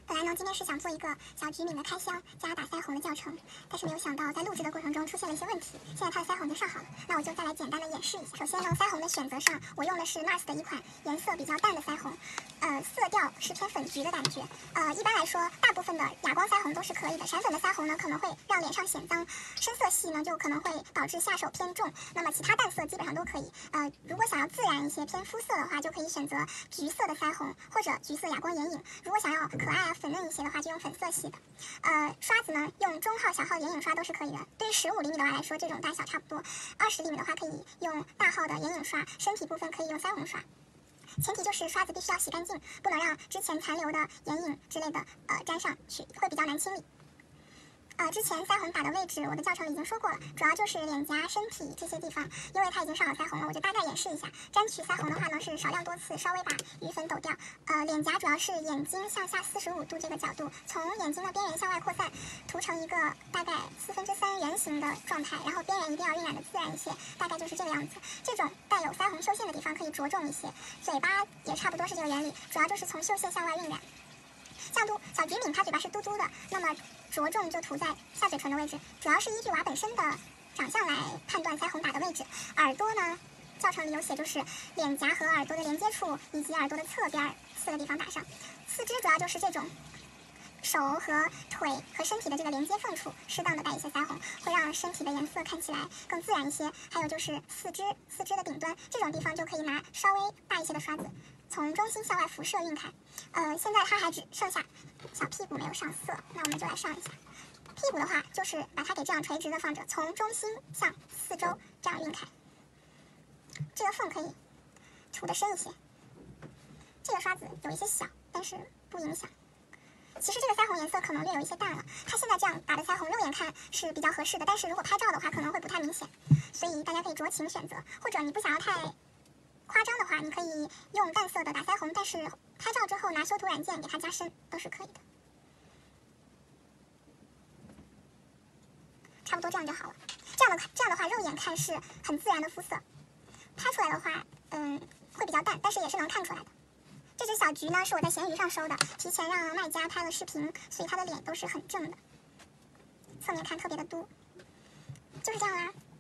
本来呢，今天是想做一个小橘敏的开箱加打腮红的教程，但是没有想到在录制的过程中出现了一些问题。现在它的腮红已经上好了，那我就再来简单的演示一下。首先呢，腮红的选择上，我用的是 NARS 的一款颜色比较淡的腮红，色调是偏粉橘的感觉。一般来说，大部分的哑光腮红都是可以的，闪粉的腮红呢可能会让脸上显脏，深色系呢就可能会导致下手偏重。那么其他淡色基本上都可以。如果想要自然一些偏肤色的话，就可以选择橘色的腮红或者橘色哑光眼影。如果想要可爱啊粉嫩一些的话，就用粉色系的。刷子呢，用中号、小号眼影刷都是可以的。对于15厘米的话来说，这种大小差不多。20厘米的话，可以用大号的眼影刷，身体部分可以用腮红刷。前提就是刷子必须要洗干净，不能让之前残留的眼影之类的粘上去，会比较难清理。之前腮红打的位置，我的教程里已经说过了，主要就是脸颊、身体这些地方。因为它已经上好腮红了，我就大概演示一下。沾取腮红的话呢，是少量多次，稍微把余粉抖掉。脸颊主要是眼睛向下45度这个角度，从眼睛的边缘向外扩散，涂成一个大概3/4圆形的状态，然后边缘一定要晕染的自然一些，大概就是这个样子。这种带有腮红绣线的地方可以着重一些，嘴巴也差不多是这个原理，主要就是从绣线向外晕染。像小橘敏它嘴巴是嘟嘟的，那么着重就涂在下嘴唇的位置，主要是依据娃本身的长相来判断腮红打的位置。耳朵呢，教程里有写，就是脸颊和耳朵的连接处以及耳朵的侧边4个地方打上。四肢主要就是这种手和腿和身体的这个连接缝处，适当的带一些腮红，会让身体的颜色看起来更自然一些。还有就是四肢的顶端这种地方，就可以拿稍微大一些的刷子，从中心向外辐射晕开。现在它还只剩下小屁股没有上色，那我们就来上一下。屁股的话，就是把它给这样垂直的放着，从中心向四周这样晕开。这个缝可以涂得深一些。这个刷子有一些小，但是不影响。其实这个腮红颜色可能略有一些淡了，它现在这样打的腮红肉眼看是比较合适的，但是如果拍照的话可能会不太明显，所以大家可以酌情选择，或者你不想要太夸张的话，你可以用淡色的打腮红，但是拍照之后拿修图软件给它加深都是可以的。差不多这样就好了。这样的话，肉眼看是很自然的肤色，拍出来的话，会比较淡，但是也是能看出来的。这只小橘呢，是我在闲鱼上收的，提前让卖家拍了视频，所以它的脸都是很正的，侧面看特别的嘟，就是这样啦。